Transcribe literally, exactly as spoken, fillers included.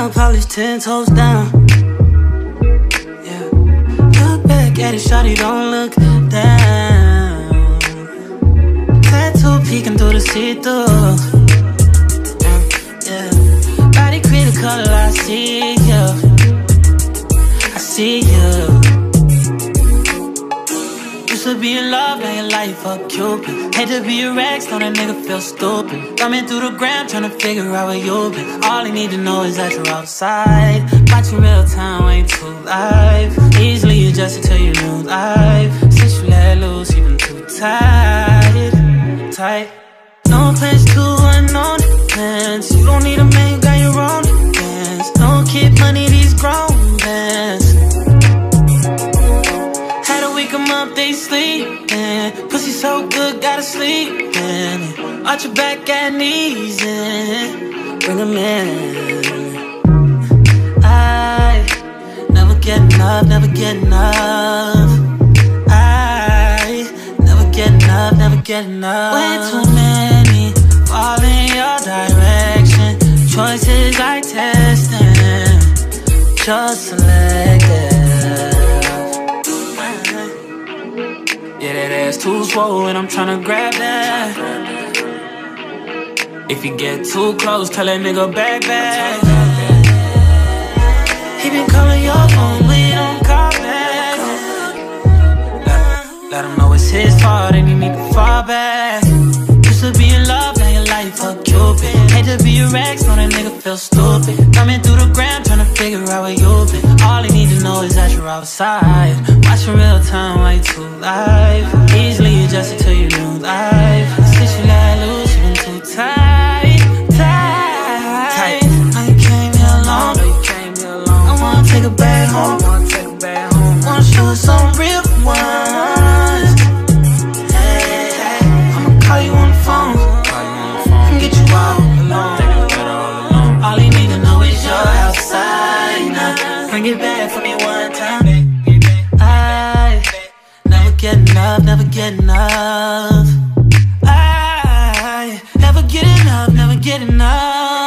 Nail polish ten toes down. Yeah. Look back at it, shawty, don't look down. Tattoo peeking through the see-through. Yeah. Body create a color, I see you. I see you. Used to be in love, now your life a Cupid. Hate to be a rag, so that nigga feel stupid. Thumbing through the ground, tryna figure out where you been. All I need to know is that you're outside. Watching real time, ain't too live. Easily adjusted to your new life. Since you let loose, you been too tight. Tight. No place to unknown plans. You don't need a man, you got your own plans. No kid money, these grown plans. Had to wake 'em up, they sleepin'. Pussy so good, gotta sleep in. Arch your back at knees and bring 'em in. I never get enough, never get enough. I never get enough, never get enough. Way too many fall in your direction. Choices I testing, just selective. Yeah, that ass too swollen, I'm tryna grab that. If you get too close, tell that nigga back back. He been calling your phone, but you don't call back. Let, let him know it's his fault and you need to fall back. Used to be in love, now your life a Cupid. Hate to be a rag, so that nigga feel stupid. Thumbing through the ground, tryna figure out where you been. All I need to know is that you're outside. Watching real time, way too live. Easily adjusted to your new life. Since you let loose, you been too tight, tight, tight. Now you came here alone, I wanna take it back home. Wanna show us some real ones. Hey, hey, I'ma call you on the phone and get you all alone. All you need to know is you're outside now. Bring it back for me one time. I never get enough, never get enough. I never get enough, never get enough.